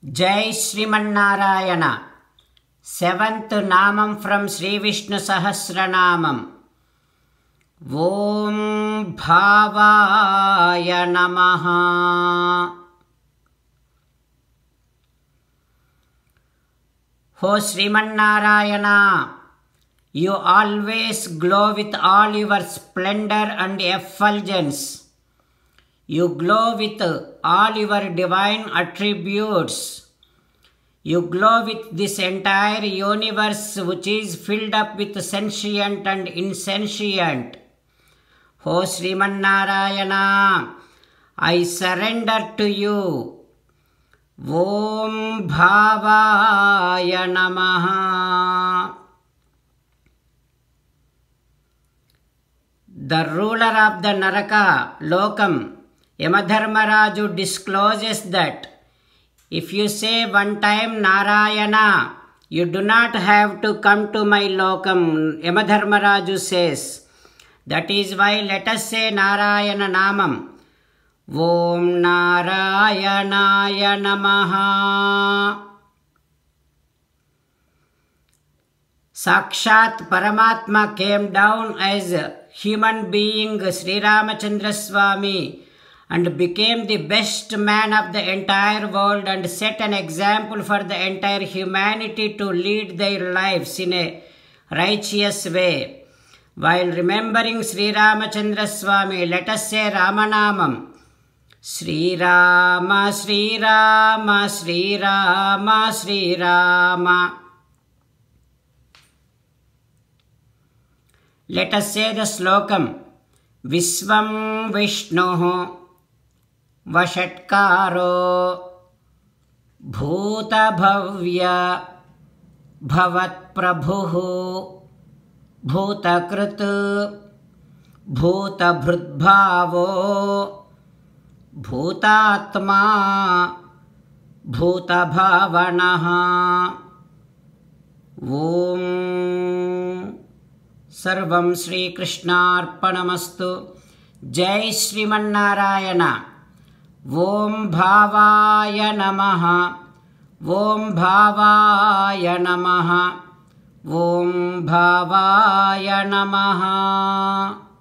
Jai Srimannarayana. Seventh Namam from Sri Vishnu Sahasra Namam. Om Bhaavaaya namaha. O Srimannarayana, you always glow with all your splendor and effulgence. You glow with all your divine attributes. You glow with this entire universe which is filled up with sentient and insentient. O Srimannarayana, I surrender to you. Om Bhaavaaya namaha. The ruler of the Naraka Lokam, Yamadharmaraju, discloses that if you say one time Narayana, you do not have to come to my lokam. Yamadharmaraju says. That is why let us say Narayana Namam. Om Narayanaya namaha. Sakshat Paramatma came down as a human being, Sri Ramachandra Swamy, and became the best man of the entire world and set an example for the entire humanity to lead their lives in a righteous way. While remembering Sri Ramachandra Swamy, let us say Ramanamam. Sri Rama, Sri Rama, Sri Rama, Sri Rama. Let us say the slokam. Visvam Vishnu Vashatkaro Bhuta Bhavya Bhavat Prabhu Bhuta Krit Bhuta Bhrudbhavo Bhutatma Bhuta Bhavanaha. Om Sarvam Sri Krishnarpanamastu. Jai Srimannarayana. Om Bhaavaaya namaha. Om Bhaavaaya namaha. Om Bhaavaaya namaha.